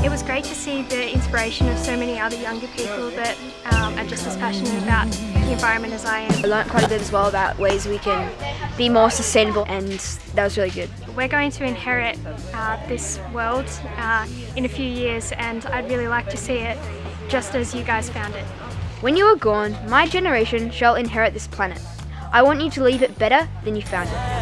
It was great to see the inspiration of so many other younger people that are just as passionate about the environment as I am. I learnt quite a bit as well about ways we can be more sustainable, and that was really good. We're going to inherit this world in a few years, and I'd really like to see it just as you guys found it. When you are gone, my generation shall inherit this planet. I want you to leave it better than you found it.